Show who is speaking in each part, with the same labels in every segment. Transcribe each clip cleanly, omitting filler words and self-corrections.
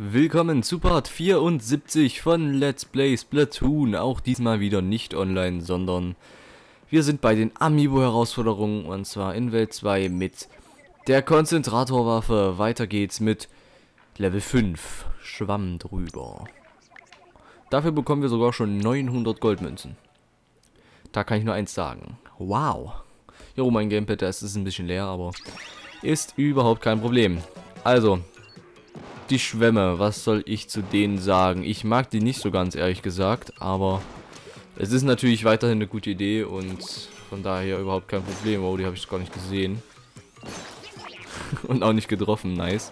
Speaker 1: Willkommen zu Part 74 von Let's Play Splatoon. Auch diesmal wieder nicht online, sondern wir sind bei den Amiibo-Herausforderungen und zwar in Welt 2 mit der Konzentratorwaffe. Weiter geht's mit Level 5, Schwamm drüber. Dafür bekommen wir sogar schon 900 Goldmünzen. Da kann ich nur eins sagen. Wow. Hier oben mein Gamepad, da ist es ein bisschen leer, aber ist überhaupt kein Problem. Also, die Schwämme, was soll ich zu denen sagen? Ich mag die nicht so ganz, ehrlich gesagt, aber es ist natürlich weiterhin eine gute Idee und von daher überhaupt kein Problem. Oh, die habe ich gar nicht gesehen. Und auch nicht getroffen, nice.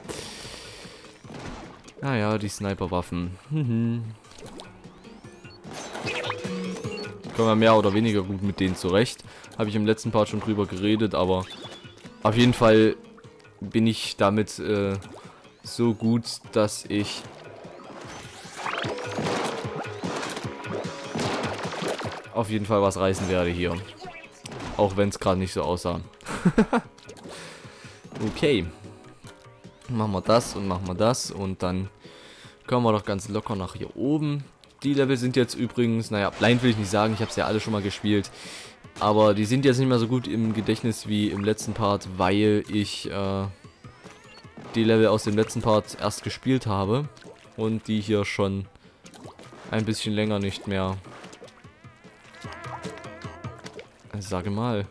Speaker 1: Naja, die Sniperwaffen. Kommen wir mehr oder weniger gut mit denen zurecht. Habe ich im letzten Part schon drüber geredet, aber auf jeden Fall bin ich damit so gut, dass ich auf jeden Fall was reißen werde hier. Auch wenn es gerade nicht so aussah. Okay. Machen wir das und machen wir das und dann kommen wir doch ganz locker nach hier oben. Die Level sind jetzt übrigens, naja, blind will ich nicht sagen, ich habe es ja alle schon mal gespielt. Aber die sind jetzt nicht mehr so gut im Gedächtnis wie im letzten Part, weil ich die Level aus dem letzten Part erst gespielt habe. Und die hier schon ein bisschen länger nicht mehr. Sage mal.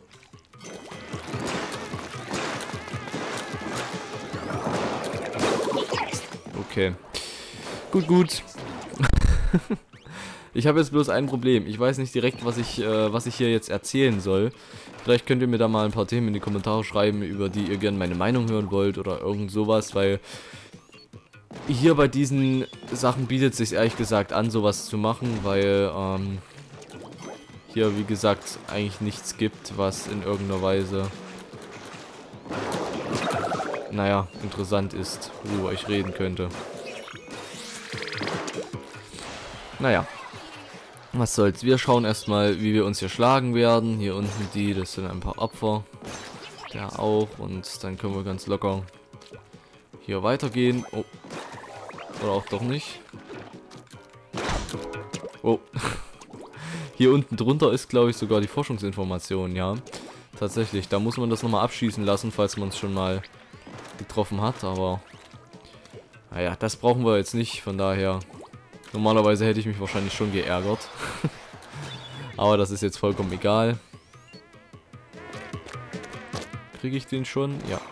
Speaker 1: Okay. Gut. Ich habe jetzt bloß ein Problem. Ich weiß nicht direkt, was ich hier jetzt erzählen soll. Vielleicht könnt ihr mir da mal ein paar Themen in die Kommentare schreiben, über die ihr gerne meine Meinung hören wollt oder irgend sowas, weil hier bei diesen Sachen bietet es sich ehrlich gesagt an, sowas zu machen, weil hier, wie gesagt, eigentlich nichts gibt, was in irgendeiner Weise, naja, interessant ist, worüber ich reden könnte. Naja. Was soll's, wir schauen erstmal, wie wir uns hier schlagen werden. Hier unten die, das sind ein paar Opfer. Der auch und dann können wir ganz locker hier weitergehen. Oh. Oder auch doch nicht. Oh. Hier unten drunter ist, glaube ich, sogar die Forschungsinformation, ja. Tatsächlich, da muss man das nochmal abschießen lassen, falls man es schon mal getroffen hat, aber naja, das brauchen wir jetzt nicht, von daher. Normalerweise hätte ich mich wahrscheinlich schon geärgert. Aber das ist jetzt vollkommen egal. Kriege ich den schon? Ja.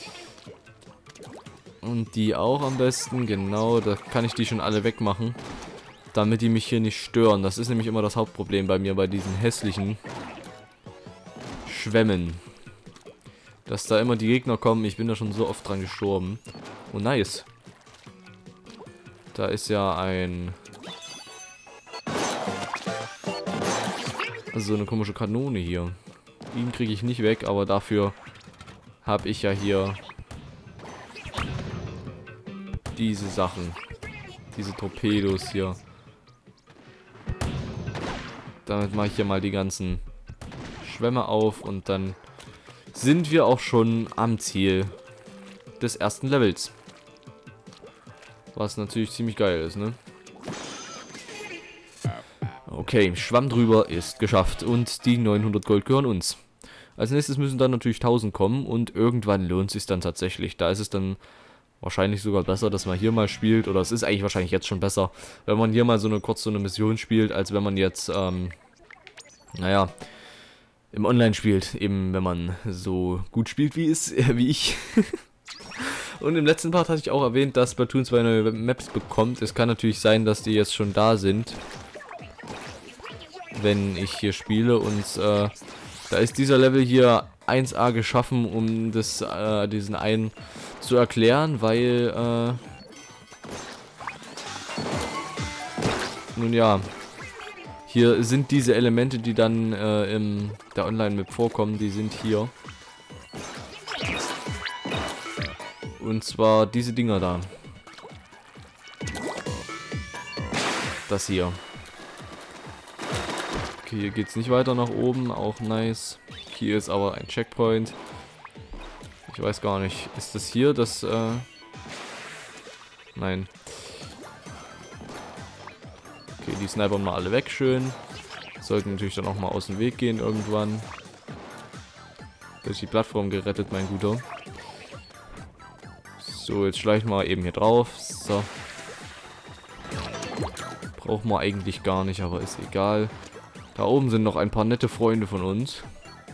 Speaker 1: Und die auch am besten, genau. Da kann ich die schon alle wegmachen. Damit die mich hier nicht stören. Das ist nämlich immer das Hauptproblem bei mir, bei diesen hässlichen Schwämmen. Dass da immer die Gegner kommen. Ich bin da schon so oft dran gestorben. Oh, nice. Da ist ja so eine komische Kanone hier. Ihn kriege ich nicht weg, aber dafür habe ich ja hier diese Sachen. Diese Torpedos hier. Damit mache ich hier mal die ganzen Schwämme auf und dann sind wir auch schon am Ziel des ersten Levels. Was natürlich ziemlich geil ist, ne? Okay, Schwamm drüber ist geschafft und die 900 Gold gehören uns. Als nächstes müssen dann natürlich 1000 kommen und irgendwann lohnt es sich dann tatsächlich. Da ist es dann wahrscheinlich sogar besser, dass man hier mal spielt, oder es ist eigentlich wahrscheinlich jetzt schon besser, wenn man hier mal kurz so eine Mission spielt, als wenn man jetzt, naja, im Online spielt, eben wenn man so gut spielt wie ich. Und im letzten Part hatte ich auch erwähnt, dass Splatoon 2 neue Maps bekommt. Es kann natürlich sein, dass die jetzt schon da sind, wenn ich hier spiele. Und da ist dieser Level hier 1A geschaffen, um diesen einen zu erklären, weil, nun ja, hier sind diese Elemente, die dann in der Online-Map vorkommen, die sind hier. Und zwar diese Dinger da. Das hier. Okay, hier geht es nicht weiter nach oben. Auch nice. Hier ist aber ein Checkpoint. Ich weiß gar nicht. Ist das hier das Nein. Okay, die snipern mal alle weg, schön. Sollten natürlich dann auch mal aus dem Weg gehen irgendwann. Durch die Plattform gerettet, mein Guter. So, jetzt schleichen wir eben hier drauf. So. Brauchen wir eigentlich gar nicht, aber ist egal. Da oben sind noch ein paar nette Freunde von uns.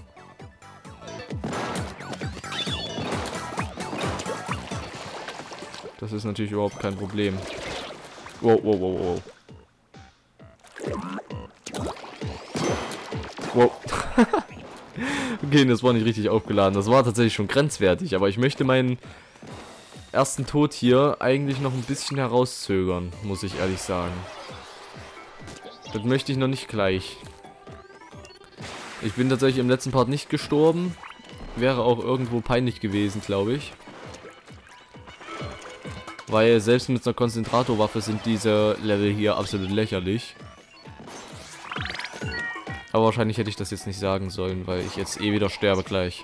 Speaker 1: Das ist natürlich überhaupt kein Problem. Wow, wow, wow, wow. Wow. Okay, das war nicht richtig aufgeladen. Das war tatsächlich schon grenzwertig. Aber ich möchte meinen ersten Tod hier eigentlich noch ein bisschen herauszögern, muss ich ehrlich sagen. Das möchte ich noch nicht gleich. Ich bin tatsächlich im letzten Part nicht gestorben. Wäre auch irgendwo peinlich gewesen, glaube ich. Weil selbst mit einer Konzentratorwaffe sind diese Level hier absolut lächerlich. Aber wahrscheinlich hätte ich das jetzt nicht sagen sollen, weil ich jetzt eh wieder sterbe gleich.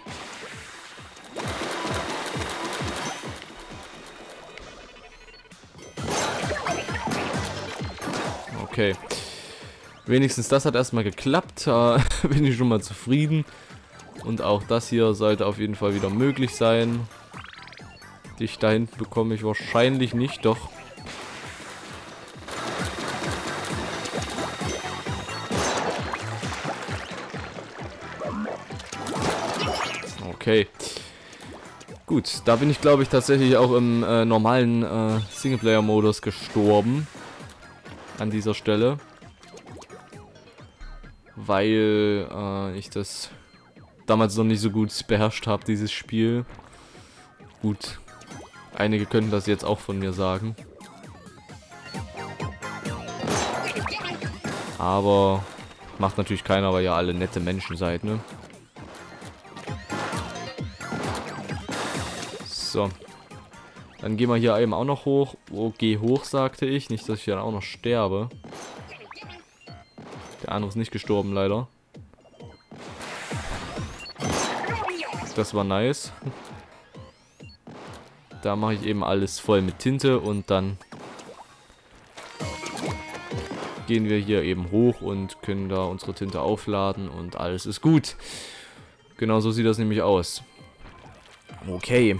Speaker 1: Okay. Wenigstens das hat erstmal geklappt. Bin ich schon mal zufrieden. Und auch das hier sollte auf jeden Fall wieder möglich sein. Dich da hinten bekomme ich wahrscheinlich nicht, doch. Okay. Gut, da bin ich glaube ich tatsächlich auch im normalen Singleplayer-Modus gestorben. An dieser Stelle. Weil ich das damals noch nicht so gut beherrscht habe, dieses Spiel. Gut. Einige könnten das jetzt auch von mir sagen. Aber macht natürlich keiner, weil ihr alle nette Menschen seid, ne? So. Dann gehen wir hier eben auch noch hoch. Oh, geh hoch, sagte ich. Nicht, dass ich dann auch noch sterbe. Der andere ist nicht gestorben, leider. Das war nice. Da mache ich eben alles voll mit Tinte und dann gehen wir hier eben hoch und können da unsere Tinte aufladen und alles ist gut. Genau so sieht das nämlich aus. Okay.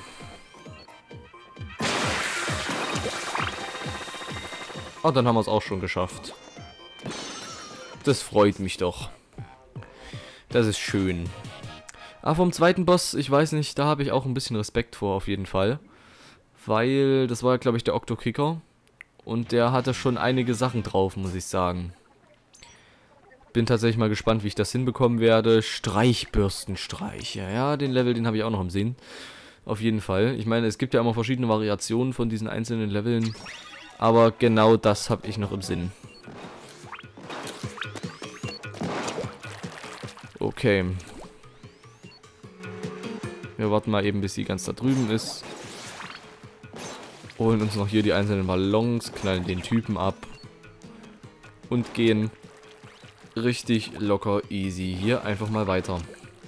Speaker 1: Ah, dann haben wir es auch schon geschafft. Das freut mich doch. Das ist schön. Aber vom zweiten Boss, ich weiß nicht, da habe ich auch ein bisschen Respekt vor, auf jeden Fall. Weil, das war, glaube ich, der Octo-Kicker. Und der hatte schon einige Sachen drauf, muss ich sagen. Bin tatsächlich mal gespannt, wie ich das hinbekommen werde. Streichbürstenstreiche. Ja, den Level, den habe ich auch noch im Sinn. Auf jeden Fall. Ich meine, es gibt ja immer verschiedene Variationen von diesen einzelnen Leveln. Aber genau das habe ich noch im Sinn. Okay. Wir warten mal eben, bis sie ganz da drüben ist. Holen uns noch hier die einzelnen Ballons, knallen den Typen ab. Und gehen richtig locker easy hier einfach mal weiter.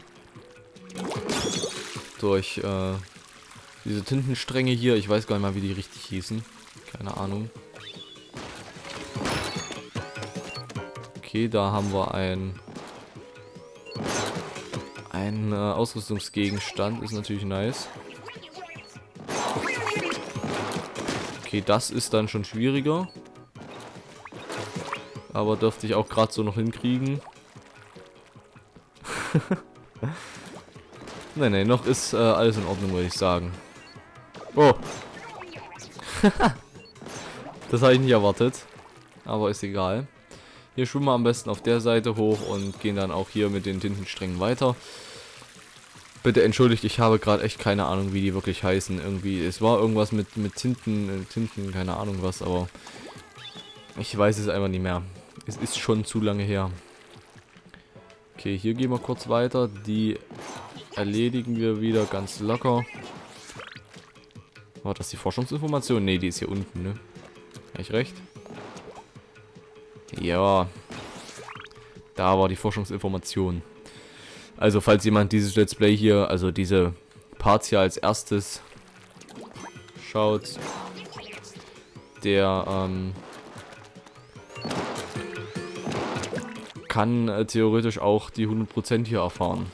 Speaker 1: Durch diese Tintenstränge hier. Ich weiß gar nicht mal, wie die richtig hießen. Keine Ahnung. Okay, da haben wir ein Ausrüstungsgegenstand. Ist natürlich nice. Okay, das ist dann schon schwieriger. Aber dürfte ich auch gerade so noch hinkriegen. Nein, noch ist alles in Ordnung, würde ich sagen. Oh. Das habe ich nicht erwartet. Aber ist egal. Hier schwimmen wir am besten auf der Seite hoch und gehen dann auch hier mit den Tintensträngen weiter. Bitte entschuldigt, ich habe gerade echt keine Ahnung, wie die wirklich heißen. Irgendwie, es war irgendwas mit Tinten, keine Ahnung was, aber ich weiß es einfach nicht mehr. Es ist schon zu lange her. Okay, hier gehen wir kurz weiter. Die erledigen wir wieder ganz locker. War das die Forschungsinformation? Ne, die ist hier unten, ne? Habe ich recht? Ja. Da war die Forschungsinformation. Also, falls jemand dieses Let's Play hier, also diese Parts hier als erstes schaut, der kann theoretisch auch die 100% hier erfahren.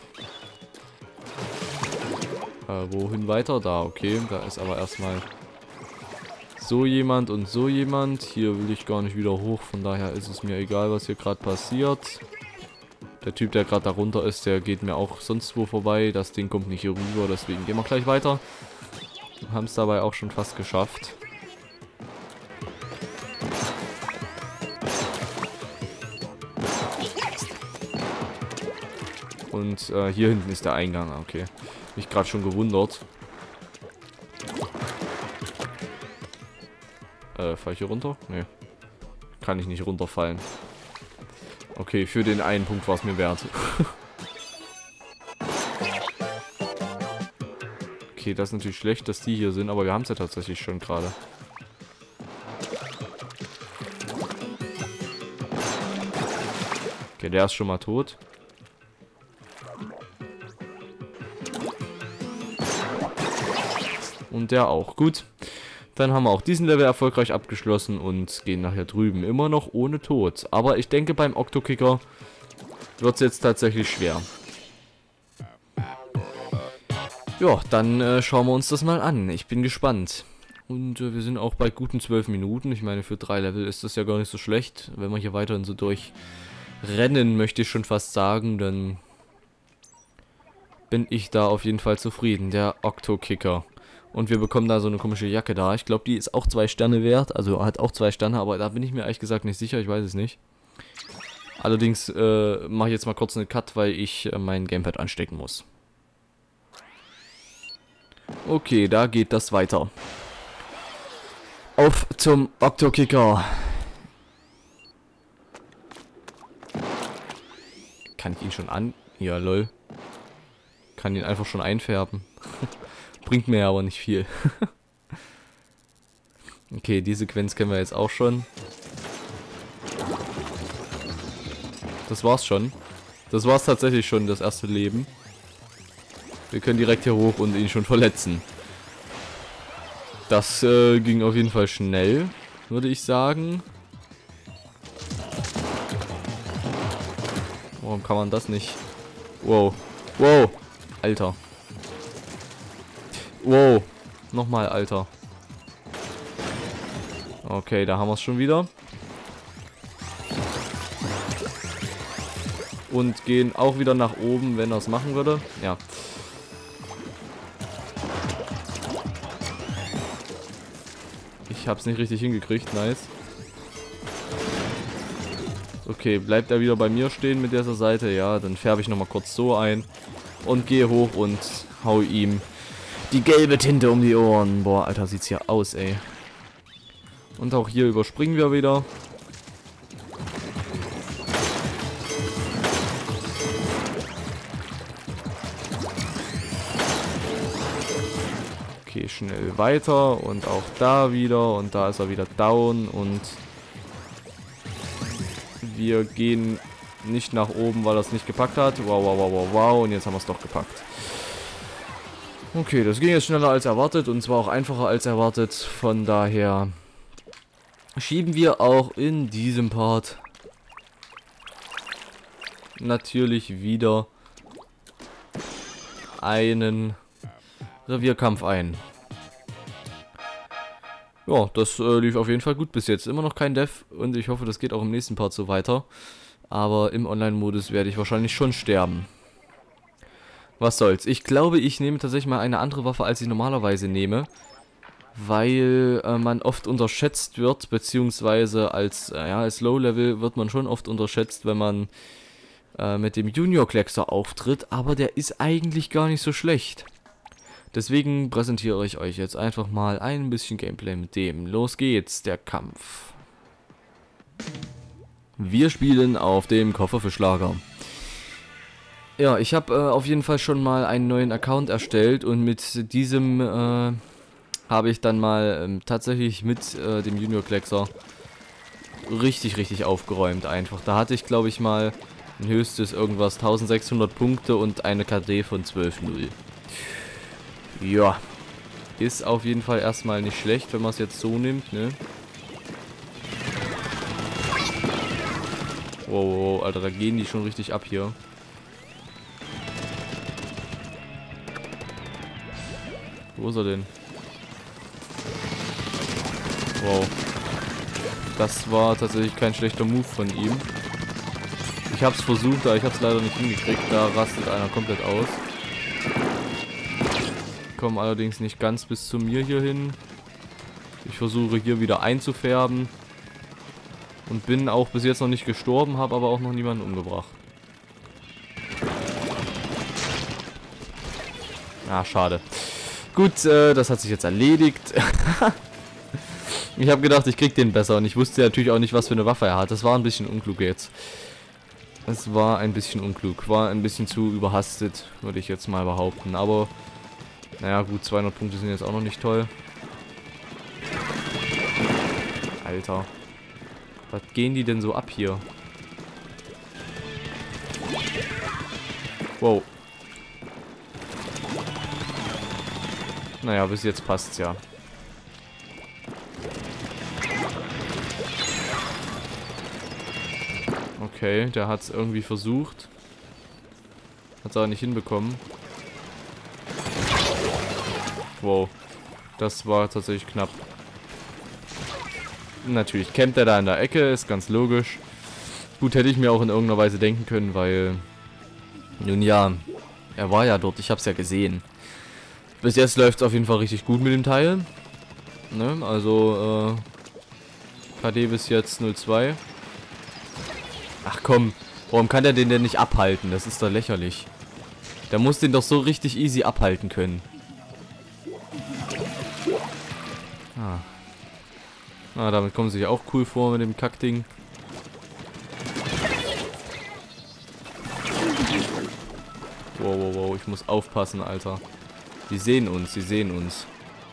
Speaker 1: Wohin weiter? Da, okay. Da ist aber erstmal so jemand und so jemand. Hier will ich gar nicht wieder hoch, von daher ist es mir egal, was hier gerade passiert. Der Typ, der gerade darunter ist, der geht mir auch sonst wo vorbei. Das Ding kommt nicht hier rüber, deswegen gehen wir gleich weiter. Haben es dabei auch schon fast geschafft. Und hier hinten ist der Eingang, okay. Mich gerade schon gewundert. Fall ich hier runter? Nee. Kann ich nicht runterfallen. Okay, für den einen Punkt war es mir wert. Okay, das ist natürlich schlecht, dass die hier sind, aber wir haben es ja tatsächlich schon gerade. Okay, der ist schon mal tot. Und der auch. Gut. Dann haben wir auch diesen Level erfolgreich abgeschlossen und gehen nachher drüben immer noch ohne Tod. Aber ich denke, beim Octo-Kicker wird es jetzt tatsächlich schwer. Ja, dann schauen wir uns das mal an. Ich bin gespannt. Und wir sind auch bei guten 12 Minuten. Ich meine, für 3 Level ist das ja gar nicht so schlecht. Wenn wir hier weiterhin so durchrennen, möchte ich schon fast sagen, dann bin ich da auf jeden Fall zufrieden. Der Octo-Kicker. Und wir bekommen da so eine komische Jacke da. Ich glaube, die ist auch 2 Sterne wert. Also hat auch 2 Sterne, aber da bin ich mir ehrlich gesagt nicht sicher. Ich weiß es nicht. Allerdings mache ich jetzt mal kurz einen Cut, weil ich mein Gamepad anstecken muss. Okay, da geht das weiter. Auf zum Octo-Kicker. Kann ich ihn schon an... Ja, lol. Kann ihn einfach schon einfärben. Bringt mir aber nicht viel. Okay, die Sequenz kennen wir jetzt auch schon. Das war's schon. Das war's tatsächlich schon, das erste Leben. Wir können direkt hier hoch und ihn schon verletzen. Das ging auf jeden Fall schnell, würde ich sagen. Warum kann man das nicht? Wow. Wow. Alter. Wow. Nochmal, Alter. Okay, da haben wir es schon wieder. Und gehen auch wieder nach oben, wenn er es machen würde. Ja. Ich hab's nicht richtig hingekriegt. Nice. Okay, bleibt er wieder bei mir stehen mit dieser Seite? Ja, dann färbe ich nochmal kurz so ein. Und gehe hoch und hau ihm die gelbe Tinte um die Ohren. Boah, Alter, sieht's hier aus, ey. Und auch hier überspringen wir wieder. Okay, schnell weiter. Und auch da wieder. Und da ist er wieder down. Und wir gehen nicht nach oben, weil er es nicht gepackt hat. Wow, wow, wow, wow, wow. Und jetzt haben wir es doch gepackt. Okay, das ging jetzt schneller als erwartet und zwar auch einfacher als erwartet. Von daher schieben wir auch in diesem Part natürlich wieder einen Revierkampf ein. Ja, das lief auf jeden Fall gut bis jetzt. Immer noch kein Death und ich hoffe, das geht auch im nächsten Part so weiter. Aber im Online-Modus werde ich wahrscheinlich schon sterben. Was soll's. Ich glaube, ich nehme tatsächlich mal eine andere Waffe, als ich normalerweise nehme. Weil man oft unterschätzt wird, beziehungsweise als Low-Level wird man schon oft unterschätzt, wenn man mit dem Junior-Kleckser auftritt. Aber der ist eigentlich gar nicht so schlecht. Deswegen präsentiere ich euch jetzt einfach mal ein bisschen Gameplay mit dem. Los geht's, der Kampf. Wir spielen auf dem Kofferfischlager. Ja, ich habe auf jeden Fall schon mal einen neuen Account erstellt und mit diesem habe ich dann mal tatsächlich mit dem Junior Kleckser richtig aufgeräumt einfach. Da hatte ich, glaube ich, mal ein höchstes irgendwas 1600 Punkte und eine KD von 12,0. Ja, ist auf jeden Fall erstmal nicht schlecht, wenn man es jetzt so nimmt, ne? Wow, Alter, da gehen die schon richtig ab hier. Wo ist er denn? Wow. Das war tatsächlich kein schlechter Move von ihm. Ich hab's versucht, aber ich hab's leider nicht hingekriegt. Da rastet einer komplett aus. Komme allerdings nicht ganz bis zu mir hier hin. Ich versuche hier wieder einzufärben. Und bin auch bis jetzt noch nicht gestorben, habe aber auch noch niemanden umgebracht. Ah, schade. Gut, das hat sich jetzt erledigt. Ich habe gedacht, ich krieg den besser. Und ich wusste natürlich auch nicht, was für eine Waffe er hat. Das war ein bisschen unklug jetzt. Es war ein bisschen unklug. War ein bisschen zu überhastet, würde ich jetzt mal behaupten. Aber, naja gut, 200 Punkte sind jetzt auch noch nicht toll. Alter. Was gehen die denn so ab hier? Wow. Naja, bis jetzt passt's ja. Okay, der hat's irgendwie versucht. Hat's aber nicht hinbekommen. Wow. Das war tatsächlich knapp. Natürlich campt er da in der Ecke, ist ganz logisch. Gut, hätte ich mir auch in irgendeiner Weise denken können, weil... Nun ja, er war ja dort, ich hab's ja gesehen. Bis jetzt läuft's auf jeden Fall richtig gut mit dem Teil. Ne? Also, KD bis jetzt 0,2. Ach komm, warum kann der den denn nicht abhalten? Das ist doch lächerlich. Der muss den doch so richtig easy abhalten können. Ah. Ah, damit kommen sie sich auch cool vor mit dem Kackding. Wow, wow, wow, ich muss aufpassen, Alter. Die sehen uns, die sehen uns.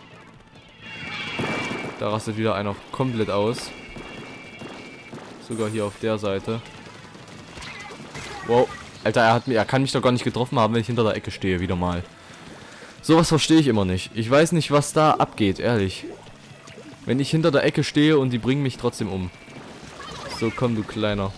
Speaker 1: Da rastet wieder einer komplett aus. Sogar hier auf der Seite. Wow, Alter, er kann mich doch gar nicht getroffen haben, wenn ich hinter der Ecke stehe, wieder mal. Sowas verstehe ich immer nicht. Ich weiß nicht, was da abgeht, ehrlich. Wenn ich hinter der Ecke stehe und die bringen mich trotzdem um. So, komm, du Kleiner.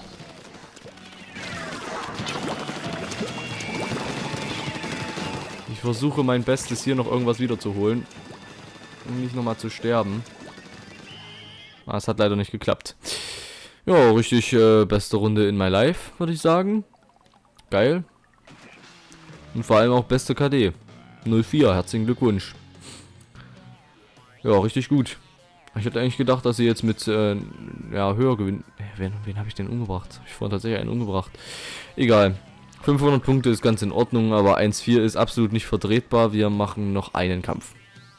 Speaker 1: Ich versuche mein Bestes, hier noch irgendwas wiederzuholen. Um nicht nochmal zu sterben. Ah, es hat leider nicht geklappt. Ja, richtig beste Runde in my life, würde ich sagen. Geil. Und vor allem auch beste KD. 04, herzlichen Glückwunsch. Ja, richtig gut. Ich hätte eigentlich gedacht, dass sie jetzt mit ja, höher gewinnen. Wen habe ich denn umgebracht? Habe ich vorhin tatsächlich einen umgebracht. Egal. 500 Punkte ist ganz in Ordnung, aber 1-4 ist absolut nicht vertretbar. Wir machen noch einen Kampf.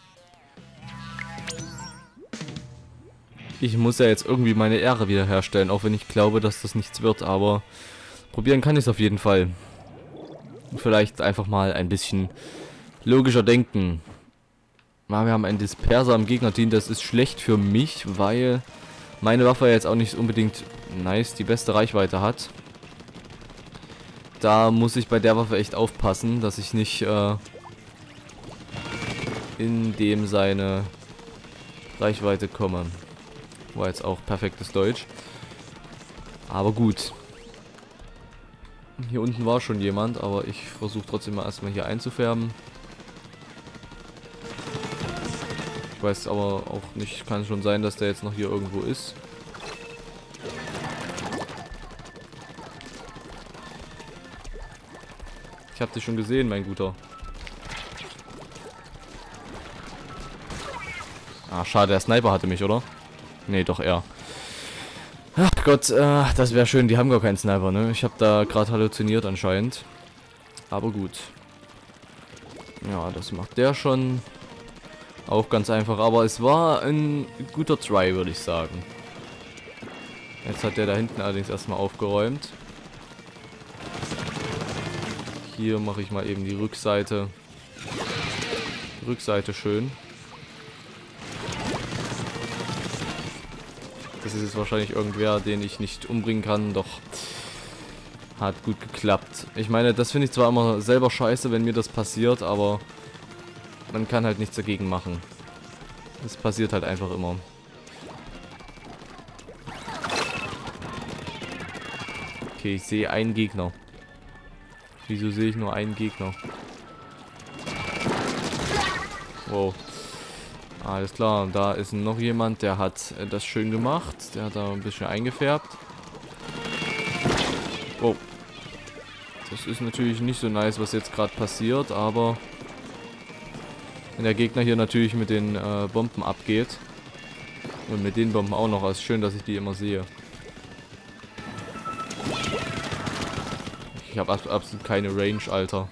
Speaker 1: Ich muss ja jetzt irgendwie meine Ehre wiederherstellen, auch wenn ich glaube, dass das nichts wird, aber probieren kann ich es auf jeden Fall. Und vielleicht einfach mal ein bisschen logischer denken. Wir haben einen Disperser im Gegnerteam, das ist schlecht für mich, weil meine Waffe jetzt auch nicht unbedingt nice die beste Reichweite hat. Da muss ich bei der Waffe echt aufpassen, dass ich nicht in dem seine Reichweite komme. War jetzt auch perfektes Deutsch. Aber gut. Hier unten war schon jemand, aber ich versuche trotzdem mal erstmal hier einzufärben. Ich weiß aber auch nicht, kann schon sein, dass der jetzt noch hier irgendwo ist. Ich habe dich schon gesehen, mein Guter. Ah, schade, der Sniper hatte mich, oder? Nee, doch er. Ach Gott, das wäre schön, die haben gar keinen Sniper, ne? Ich habe da gerade halluziniert anscheinend. Aber gut. Ja, das macht der schon. Auch ganz einfach, aber es war ein guter Try, würde ich sagen. Jetzt hat der da hinten allerdings erstmal aufgeräumt. Hier mache ich mal eben die Rückseite. Die Rückseite schön. Das ist jetzt wahrscheinlich irgendwer, den ich nicht umbringen kann, doch hat gut geklappt. Ich meine, das finde ich zwar immer selber scheiße, wenn mir das passiert, aber man kann halt nichts dagegen machen. Es passiert halt einfach immer. Okay, ich sehe einen Gegner. Wieso sehe ich nur einen Gegner? Wow. Alles klar, da ist noch jemand, der hat das schön gemacht. Der hat da ein bisschen eingefärbt. Wow. Das ist natürlich nicht so nice, was jetzt gerade passiert, aber wenn der Gegner hier natürlich mit den Bomben abgeht und mit den Bomben auch noch, ist schön, dass ich die immer sehe. Ich habe absolut keine Range, Alter.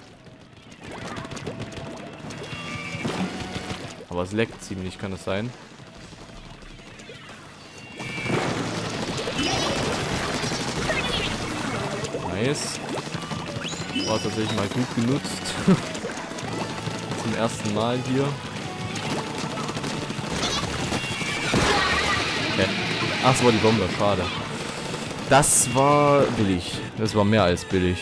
Speaker 1: Aber es leckt ziemlich, kann es sein? Nice. War tatsächlich mal gut genutzt. Zum ersten Mal hier. Okay. Ach, es war die Bombe, schade. Das war billig. Das war mehr als billig.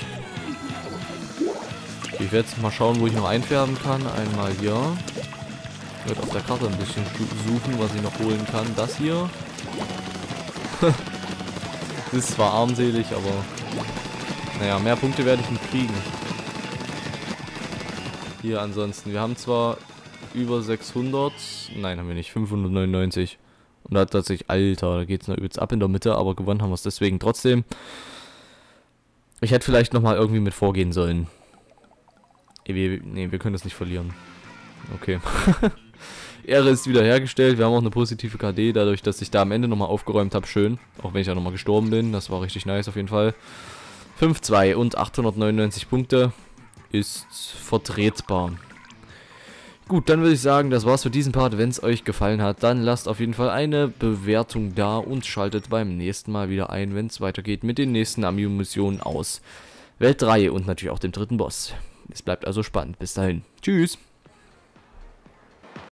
Speaker 1: Okay, ich werde jetzt mal schauen, wo ich noch einfärben kann. Einmal hier. Ich werde auf der Karte ein bisschen suchen, was ich noch holen kann. Das hier. Das ist zwar armselig, aber naja, mehr Punkte werde ich nicht kriegen. Hier ansonsten. Wir haben zwar über 600. Nein, haben wir nicht. 599. Und da hat tatsächlich, Alter, da geht es noch übelst ab in der Mitte, aber gewonnen haben wir es deswegen trotzdem. Ich hätte vielleicht nochmal irgendwie mit vorgehen sollen. Nee, wir können das nicht verlieren. Okay. Ehre ist wiederhergestellt. Wir haben auch eine positive KD, dadurch, dass ich da am Ende nochmal aufgeräumt habe. Schön. Auch wenn ich da nochmal gestorben bin. Das war richtig nice auf jeden Fall. 5-2 und 899 Punkte ist vertretbar. Gut, dann würde ich sagen, das war's für diesen Part. Wenn es euch gefallen hat, dann lasst auf jeden Fall eine Bewertung da und schaltet beim nächsten Mal wieder ein, wenn es weitergeht mit den nächsten Amiibo-Missionen aus Welt 3 und natürlich auch dem dritten Boss. Es bleibt also spannend. Bis dahin. Tschüss.